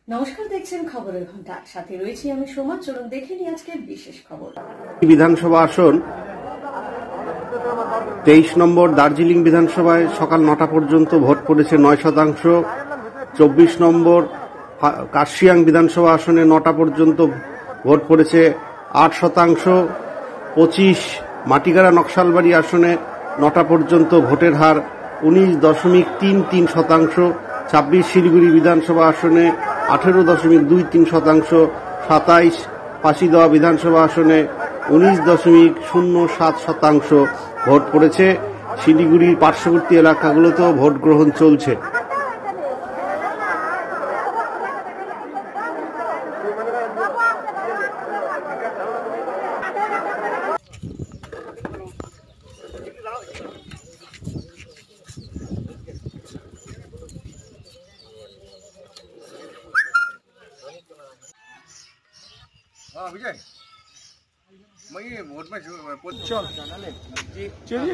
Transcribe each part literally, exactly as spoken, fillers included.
নমস্কার, দেখছেন খবরের ঘন্টা, সাথে রয়েছি আমি সোমা। চলুন দেখে নিই আজকের বিশেষ খবর। বিধানসভা আসন তেইশ নম্বর দার্জিলিং বিধানসভায় সকাল নটা পর্যন্ত ভোট পড়েছে নয় শতাংশ। চব্বিশ নম্বর কার্শিয়াং বিধানসভা আসনে নটা পর্যন্ত ভোট পড়েছে আট শতাংশ। পঁচিশ মাটিগাড়া নকশালবাড়ি আসনে নটা পর্যন্ত ভোটের হার উনিশ দশমিক তিন তিন শতাংশ। ছাব্বিশ শিলিগুড়ি বিধানসভা আসনে আঠেরো দশমিক দুই তিন শতাংশ। সাতাইশ ফাঁসিদেওয়া বিধানসভা আসনে উনিশ দশমিক শূন্য সাত শতাংশ ভোট পড়েছে। শিলিগুড়ির পার্শ্ববর্তী এলাকাগুলোতেও ভোট গ্রহণ চলছে। हाँ विजय मैं ये वोट में चल चलिए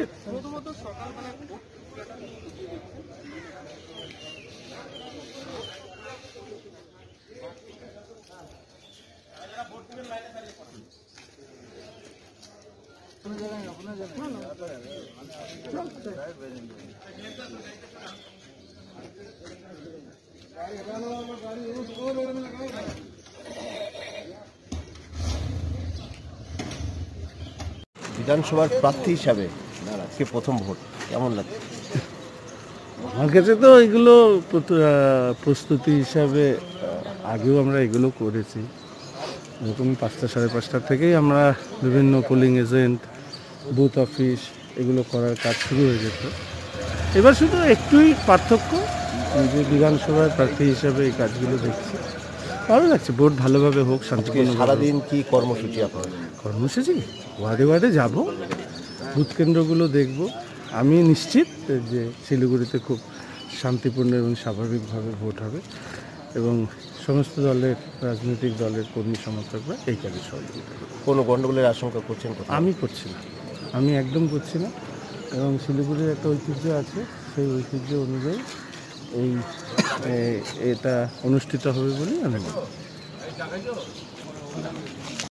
বিধানসভার প্রার্থী হিসাবে আজকে প্রথম ভোট কেমন লাগছে? আমার কাছে তো এগুলো প্রস্তুতি হিসাবে আগেও আমরা এগুলো করেছি। এরকম পাঁচটা সাড়ে পাঁচটার থেকেই আমরা বিভিন্ন পোলিং এজেন্ট, বুথ অফিস এগুলো করার কাজ শুরু হয়ে যেত। এবার শুধু একটুই পার্থক্য যে বিধানসভার প্রার্থী হিসাবে এই কাজগুলো দেখছি। ভালো লাগছে, ভোট ভালোভাবে হোক, শান্তিপূর্ণ। সারাদিন কি কর্মসূচি আপনার? কর্মসূচি ওয়ার্ডে ওয়ার্ডে যাব, বুথ কেন্দ্রগুলো দেখব। আমি নিশ্চিত যে শিলিগুড়িতে খুব শান্তিপূর্ণ এবং স্বাভাবিকভাবে ভোট হবে এবং সমস্ত দলের রাজনৈতিক দলের কর্মী সমর্থকরা এই কাজে সহযোগিতা করবে। কোনো গণ্ডগোলের আশঙ্কা করছেন? আমি করছি না, আমি একদম করছি না। এবং শিলিগুড়ির একটা ঐতিহ্য আছে, সেই ঐতিহ্য অনুযায়ী এই এটা অনুষ্ঠিত হবে বলেই আমি মনে করি।